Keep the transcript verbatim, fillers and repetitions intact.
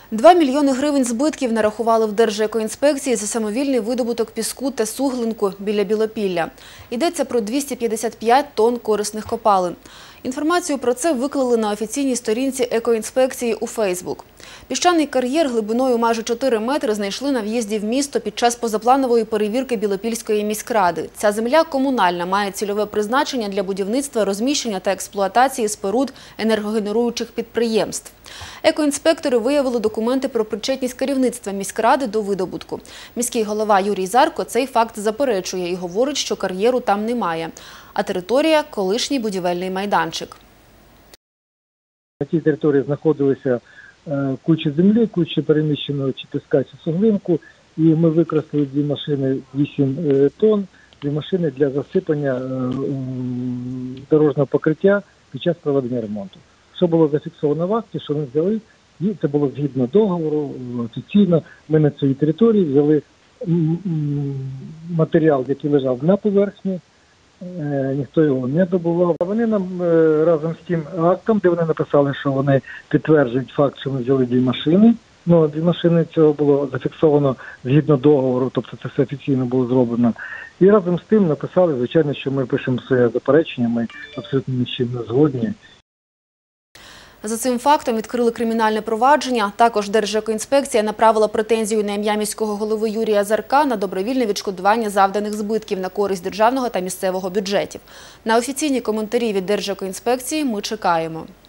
Два мільйони гривень збитків нарахували в Держекоінспекції за самовільний видобуток піску та суглинку біля Білопілля. Йдеться про двісті п'ятдесят п'ять тонн корисних копалин. Інформацію про це виклали на офіційній сторінці Екоінспекції у Фейсбук. Піщаний кар'єр глибиною майже чотири метри знайшли на в'їзді в місто під час позапланової перевірки Білопільської міськради. Ця земля комунальна, має цільове призначення для будівництва, розміщення та експлуатації споруд енергогенеруючих підприємств. Екоінспектори виявили документи про причетність керівництва міськради до видобутку. Міський голова Юрій Зарко цей факт заперечує і говорить, що кар'єру там немає, а територія – колишній будівельний майданчик. На цій території знаходилися куча землі, куча переміщеного чи піска, чи суглинку, і ми використали дві машини вісім тонн, дві машини для засипання дорожнього покриття під час проведення ремонту. Що було зафіксовано в акті, що ми взяли, і це було згідно договору, офіційно. Ми на цій території взяли матеріал, який лежав на поверхні, ніхто його не добував. Вони нам разом з тим актом, де вони написали, що вони підтверджують факт, що ми взяли дві машини. Ну, дві машини цього було зафіксовано згідно договору, тобто це все офіційно було зроблено. І разом з тим написали, звичайно, що ми пишемо своє заперечення, ми абсолютно нічим не згодні. За цим фактом відкрили кримінальне провадження. Також Держекоінспекція направила претензію на ім'я міського голови Юрія Зарка на добровільне відшкодування завданих збитків на користь державного та місцевого бюджетів. На офіційні коментарі від Держекоінспекції ми чекаємо.